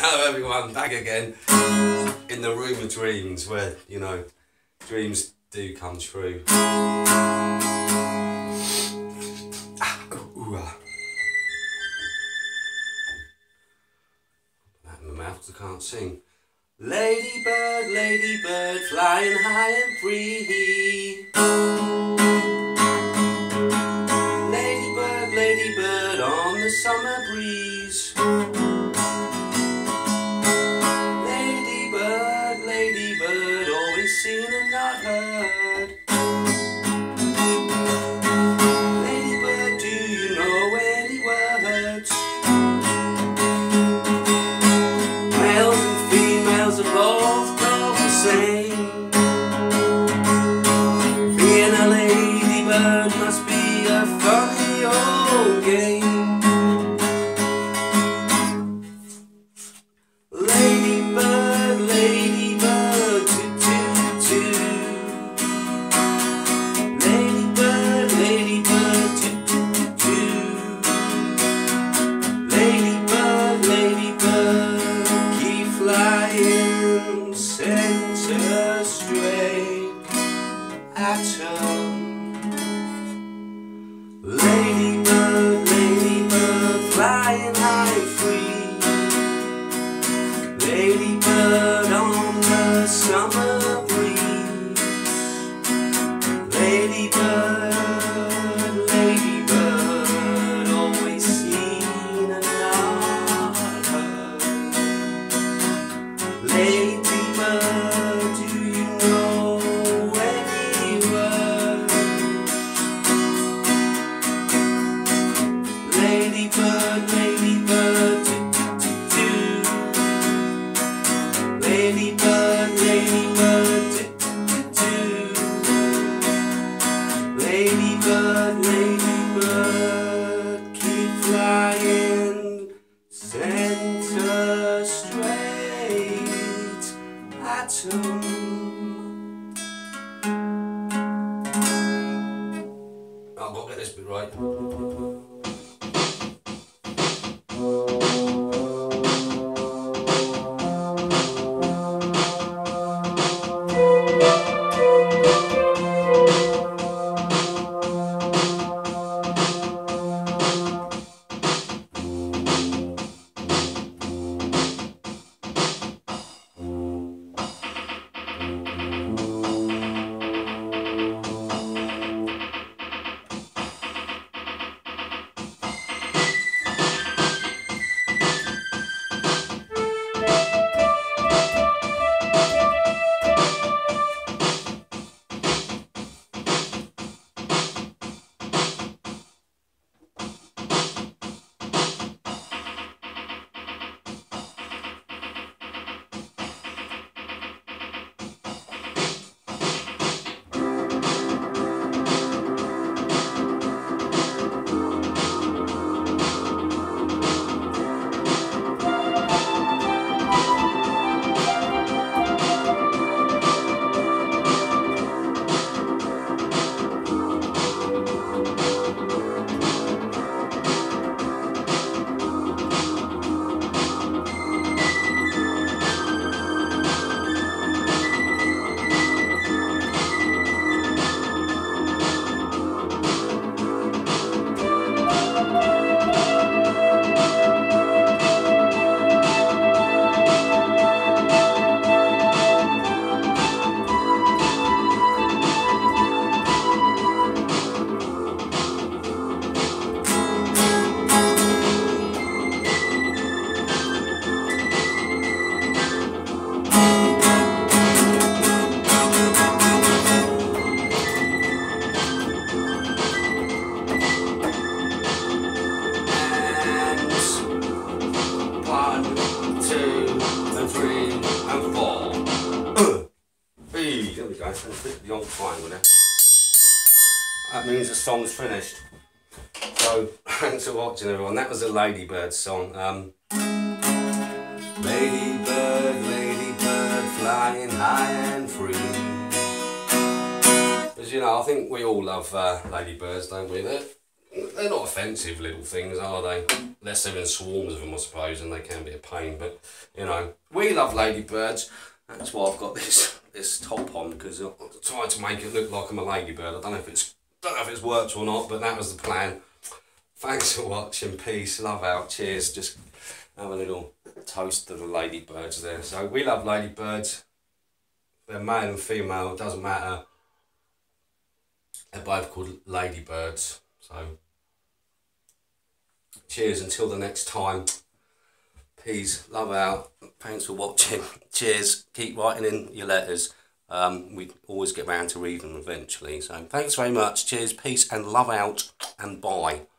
Hello everyone, back again in the room of dreams where, you know, dreams do come true. That in my mouth because I can't sing. Ladybird, flying high and free. Ladybird on the summer breeze. Ladybird, always seen and not heard. Ladybird, do you know any words? Males and females are both called the same. Being a ladybird must be a funny old game. Ladybird, toot-toot-toot. Ladybird, toot-toot-toot. Ladybird, keep flying, center straight at home. Ladybird, flying high and free. Ladybird on the summer breeze. Ladybird, always seen and not heard. Ladybird, do you know any words? Ladybird, Ladybird, keep flying, center straight at home. I've got to get this bit right. The old time with it. That means the song's finished. So thanks for watching everyone. That was a Ladybird song. Ladybird, flying high and free. As you know, I think we all love ladybirds, don't we? they're not offensive little things, are they? Unless they're in swarms of them, I suppose, and they can be a pain. But you know, we love ladybirds. That's why I've got this top on, because I tried to make it look like I'm a ladybird. I don't know if it's worked or not, but that was the plan. Thanks for watching. Peace, love out, cheers. Just have a little toast to the ladybirds there. So we love ladybirds. They're male and female, it doesn't matter. They're both called ladybirds. So cheers until the next time. Peace, love out. Thanks for watching. Cheers. Keep writing in your letters. We always get round to reading them eventually. So thanks very much. Cheers, peace and love out, and bye.